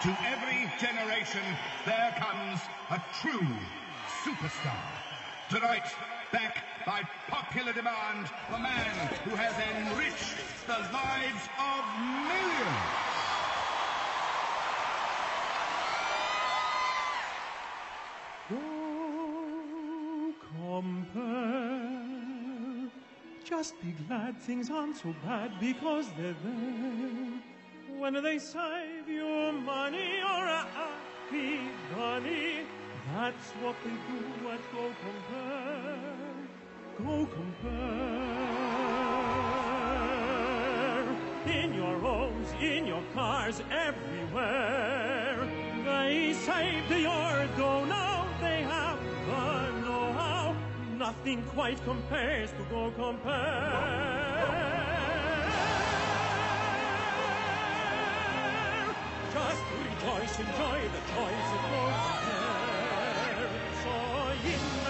To every generation, there comes a true superstar. Tonight, back by popular demand, the man who has enriched the lives of millions. Oh, compare. Just be glad things aren't so bad because they're there. When they save you money or a happy bunny, that's what they do at Go Compare. Go Compare. In your homes, in your cars, everywhere. They save your dough now. They have the know-how. Nothing quite compares to Go Compare. Just rejoice, enjoy the choice of Go Compare. So in